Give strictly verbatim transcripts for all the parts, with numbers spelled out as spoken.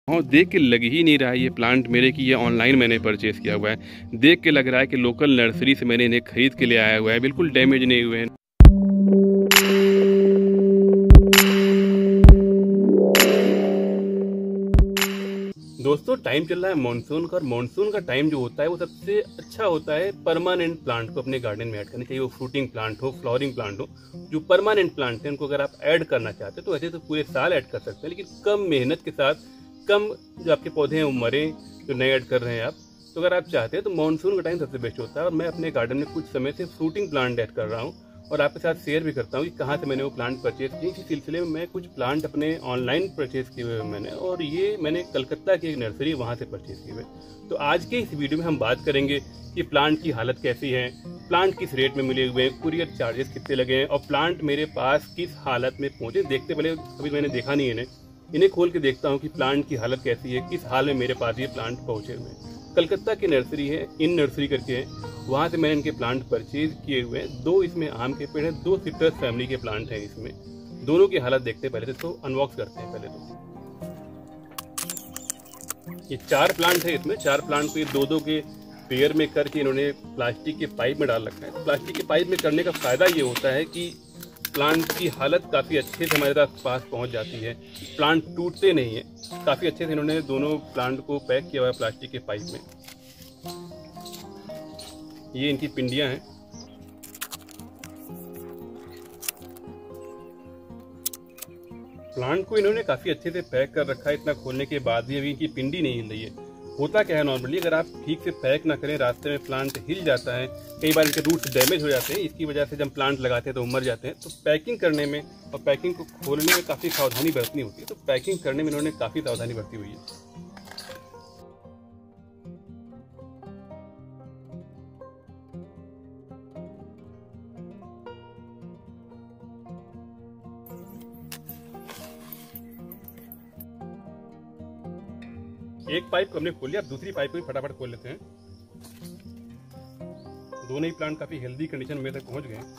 हाँ, देख के लग ही नहीं रहा है ये प्लांट मेरे की ये ऑनलाइन मैंने परचेज़ किया हुआ है। देख के लग रहा है कि लोकल नर्सरी से मैंने इन्हें खरीद के ले आया हुआ है, बिल्कुल डैमेज नहीं हुए हैं। दोस्तों, टाइम चल रहा है मानसून का, और मानसून का टाइम जो होता है वो सबसे अच्छा होता है परमानेंट प्लांट को अपने गार्डन में ऐड करना चाहिए। वो फ्रूटिंग प्लांट हो, फ्लावरिंग प्लांट हो, जो परमानेंट प्लांट है उनको अगर आप ऐड करना चाहते हैं तो ऐसे तो पूरे साल ऐड कर सकते हैं, लेकिन कम मेहनत के साथ, कम जो आपके पौधे हैं वो मरे, जो नए ऐड कर रहे हैं आप, तो अगर आप चाहते हैं तो मानसून का टाइम सबसे बेस्ट होता है। और मैं अपने गार्डन में कुछ समय से फ्रूटिंग प्लांट ऐड कर रहा हूँ और आपके साथ शेयर भी करता हूँ कि कहाँ से मैंने वो प्लांट परचेज किए। इसी सिलसिले में मैं कुछ प्लांट अपने ऑनलाइन परचेज किए हुए मैंने, और ये मैंने कलकत्ता की एक नर्सरी वहाँ से परचेज किए हुए। तो आज के इस वीडियो में हम बात करेंगे कि प्लांट की हालत कैसी है, प्लांट किस रेट में मिले हुए हैं, कुरियर चार्जेस कितने लगे हैं, और प्लांट मेरे पास किस हालत में पहुँचे। देखते पहले अभी मैंने देखा नहीं इन्हें इन्हें खोल के देखता हूँ कि प्लांट की हालत कैसी है, किस हाल में मेरे पास ये प्लांट पहुँचे हुए हैं। कलकत्ता की नर्सरी है, इन नर्सरी करके है, वहाँ से मैंने इनके प्लांट परचेज किए हुए हैं। दो इसमें आम के पेड़ हैं, दो सिट्रस फैमिली के प्लांट हैं इसमें। दोनों की हालत देखते हैं पहले तो, अनबॉक्स करते हैं पहले तो। ये चार प्लांट है इसमें, चार प्लांट को ये दो दो के पेयर में करके इन्होंने प्लास्टिक के पाइप में डाल रखा है। प्लास्टिक के पाइप में करने का फायदा ये होता है कि प्लांट की हालत काफ़ी अच्छे से हमारे पास पहुंच जाती है, प्लांट टूटते नहीं है। काफ़ी अच्छे से इन्होंने दोनों प्लांट को पैक किया हुआ है प्लास्टिक के पाइप में। ये इनकी पिंडियां हैं। प्लांट को इन्होंने काफ़ी अच्छे से पैक कर रखा है, इतना खोलने के बाद भी अभी इनकी पिंडी नहीं हिल रही है। होता क्या है, नॉर्मली अगर आप ठीक से पैक ना करें, रास्ते में प्लांट हिल जाता है, कई बार इनके रूट्स डैमेज हो जाते हैं। इसकी वजह से जब प्लांट लगाते हैं तो मर जाते हैं। तो पैकिंग करने में और पैकिंग को खोलने में काफ़ी सावधानी बरतनी होती है। तो पैकिंग करने में इन्होंने काफ़ी सावधानी बरती हुई है। एक पाइप हमने खोल लिया, अब दूसरी पाइप को भी फटाफट खोल लेते हैं। दोनों ही प्लांट काफी हेल्दी कंडीशन में तक पहुंच गए।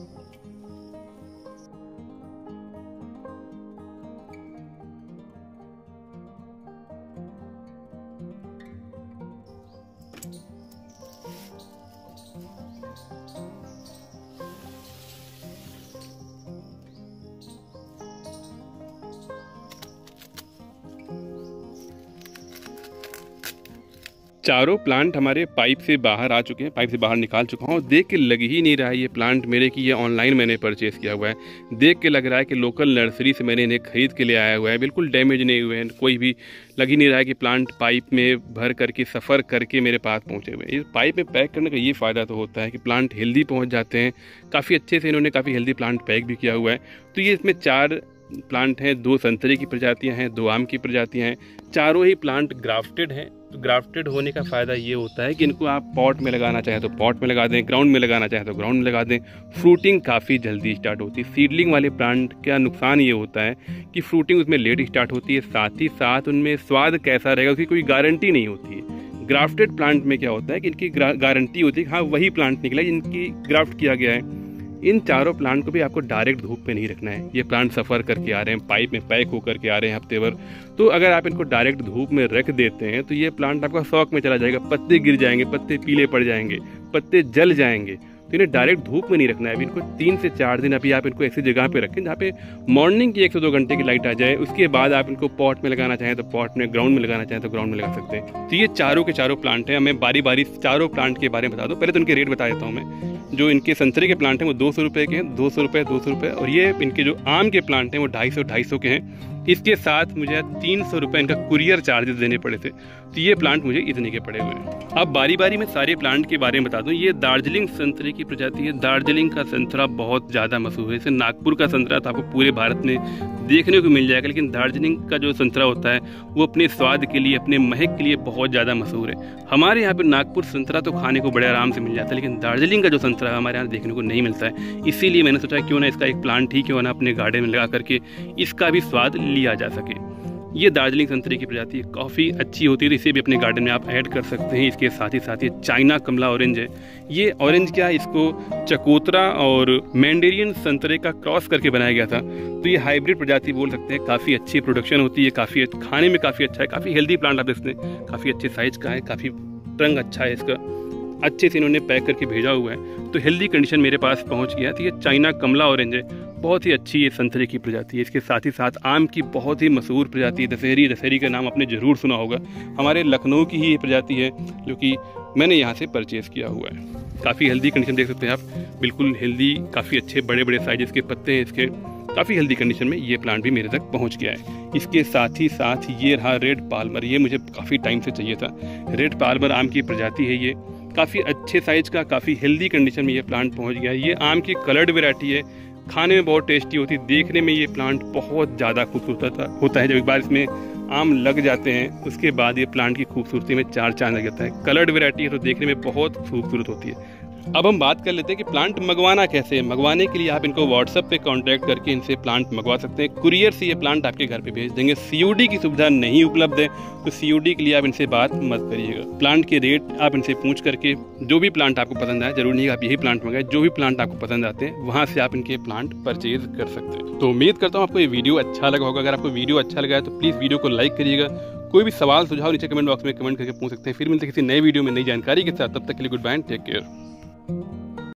चारों प्लांट हमारे पाइप से बाहर आ चुके हैं, पाइप से बाहर निकाल चुका हूँ। देख के लग ही नहीं रहा है ये प्लांट मेरे की ये ऑनलाइन मैंने परचेज़ किया हुआ है। देख के लग रहा है कि लोकल नर्सरी से मैंने इन्हें खरीद के ले आया हुआ है, बिल्कुल डैमेज नहीं हुए हैं, कोई भी लग ही नहीं रहा है कि प्लांट पाइप में भर करके सफ़र करके मेरे पास पहुँचे हुए हैं। इस पाइप में पैक करने का ये फ़ायदा तो होता है कि प्लांट हेल्दी पहुँच जाते हैं। काफ़ी अच्छे से इन्होंने काफ़ी हेल्दी प्लांट पैक भी किया हुआ है। तो ये इसमें चार प्लांट हैं, दो संतरे की प्रजातियां हैं, दो आम की प्रजातियां हैं। चारों ही प्लांट ग्राफ्टेड हैं। तो ग्राफ्टेड होने का फ़ायदा ये होता है कि इनको आप पॉट में लगाना चाहें तो पॉट में लगा दें, ग्राउंड में लगाना चाहें तो ग्राउंड में लगा दें। फ्रूटिंग काफ़ी जल्दी स्टार्ट होती है। सीडलिंग वाले प्लांट का नुकसान ये होता है कि फ्रूटिंग उसमें लेट स्टार्ट होती है, साथ ही साथ उनमें स्वाद कैसा रहेगा उसकी कोई गारंटी नहीं होती है। ग्राफ्टेड प्लांट में क्या होता है कि इनकी गारंटी होती है कि हाँ वही प्लांट निकला जिनकी ग्राफ्ट किया गया है। इन चारों प्लांट को भी आपको डायरेक्ट धूप पे नहीं रखना है। ये प्लांट सफ़र करके आ रहे हैं, पाइप में पैक होकर के आ रहे हैं हफ्ते भर। तो अगर आप इनको डायरेक्ट धूप में रख देते हैं तो ये प्लांट आपका शौक में चला जाएगा, पत्ते गिर जाएंगे, पत्ते पीले पड़ जाएंगे, पत्ते जल जाएंगे। तो इन्हें डायरेक्ट धूप में नहीं रखना है। अभी इनको तीन से चार दिन अभी आप इनको ऐसी जगह पे रखें जहाँ पे मॉर्निंग की एक से दो घंटे की लाइट आ जाए। उसके बाद आप इनको पॉट में लगाना चाहें तो पॉट में, ग्राउंड में लगाना चाहें तो ग्राउंड में लगा सकते हैं। तो ये चारों के चारों प्लांट हैं। मैं बारी बारी चारों प्लांट के बारे में बता दूँ। पहले तो इनके रेट बता देता हूँ मैं। जो इनके संतरे के प्लांट हैं वो दो सौ रुपये के हैं, दो सौ रुपये दो सौ रुपये और ये इनके जो आम के प्लांट हैं वो ढाई सौ ढाई सौ के हैं। इसके साथ मुझे तीन सौ रुपये इनका कुरियर चार्जेस देने पड़े थे। तो ये प्लांट मुझे इतने के पड़े हुए हैं। अब बारी बारी में सारे प्लांट के बारे में बता दूं। ये दार्जिलिंग संतरे की प्रजाति है। दार्जिलिंग का संतरा बहुत ज़्यादा मशहूर है। इसे नागपुर का संतरा तो आपको पूरे भारत में देखने को मिल जाएगा, लेकिन दार्जिलिंग का जो संतरा होता है वो अपने स्वाद के लिए, अपने महक के लिए बहुत ज़्यादा मशहूर है। हमारे यहाँ पर नागपुर संतरा तो खाने को बड़े आराम से मिल जाता है, लेकिन दार्जिलिंग का जो संतरा है हमारे यहाँ देखने को नहीं मिलता है। इसीलिए मैंने सोचा क्यों ना इसका एक प्लांट ही क्यों ना अपने गार्डन में लगा करके इसका भी स्वाद लिया जा सके। ये दार्जिलिंग संतरे की प्रजाति काफ़ी अच्छी होती है, तो इसे भी अपने गार्डन में आप ऐड कर सकते हैं। इसके साथ ही साथ ये चाइना कमला ऑरेंज है। ये ऑरेंज क्या है, इसको चकोतरा और मैंडेरियन संतरे का क्रॉस करके बनाया गया था, तो ये हाइब्रिड प्रजाति बोल सकते हैं। काफ़ी अच्छी प्रोडक्शन होती है, काफ़ी खाने में काफ़ी अच्छा है, काफ़ी हेल्दी प्लांट आप देखते हैं, काफ़ी अच्छे साइज का है, काफ़ी रंग अच्छा है इसका, अच्छे से इन्होंने पैक करके भेजा हुआ है, तो हेल्दी कंडीशन मेरे पास पहुंच गया। तो ये चाइना कमला ऑरेंज है, बहुत ही अच्छी ये संतरे की प्रजाति है। इसके साथ ही साथ आम की बहुत ही मशहूर प्रजाति दशहरी, दशहरी का नाम आपने ज़रूर सुना होगा। हमारे लखनऊ की ही ये प्रजाति है जो कि मैंने यहाँ से परचेज़ किया हुआ है। काफ़ी हेल्दी कंडीशन देख सकते हैं आप, बिल्कुल हेल्दी, काफ़ी अच्छे बड़े बड़े साइज़ के पत्ते हैं इसके, काफ़ी हेल्दी कंडीशन में ये प्लांट भी मेरे तक पहुँच गया है। इसके साथ ही साथ ये रहा रेड पाल्मर, ये मुझे काफ़ी टाइम से चाहिए था। रेड पाल्मर आम की प्रजाति है, ये काफ़ी अच्छे साइज का, काफ़ी हेल्दी कंडीशन में ये प्लांट पहुंच गया है। ये आम की कलर्ड वैरायटी है, खाने में बहुत टेस्टी होती है, देखने में ये प्लांट बहुत ज़्यादा खूबसूरत होता है। जब एक बार इसमें आम लग जाते हैं उसके बाद ये प्लांट की खूबसूरती में चार चांद लग जाता है। कलर्ड वैरायटी है तो देखने में बहुत खूबसूरत होती है। अब हम बात कर लेते हैं कि प्लांट मंगवाना कैसे है। मंगवाने के लिए आप इनको व्हाट्सएप पे कांटेक्ट करके इनसे प्लांट मंगवा सकते हैं। कुरियर से ये प्लांट आपके घर पे भेज देंगे। सीओडी की सुविधा नहीं उपलब्ध है, तो सीओडी के लिए आप इनसे बात मत करिएगा। प्लांट के रेट आप इनसे पूछ करके जो भी प्लांट आपको पसंद आए, जरूर नहीं आप यही प्लांट मंगाए, जो भी प्लांट आपको पसंद आते हैं वहाँ से आप इनके प्लांट परचेज कर सकते हैं। तो उम्मीद करता हूँ आपको ये वीडियो अच्छा लगा होगा। अगर आपको वीडियो अच्छा लगा है तो प्लीज़ वीडियो को लाइक करिएगा। कोई भी सवाल सुझाव नीचे कमेंट बॉक्स में कमेंट करके पूछ सकते हैं। फिर मिलते हैं किसी नए वीडियो में नई जानकारी के साथ, तब तक के लिए गुड बाय, टेक केयर।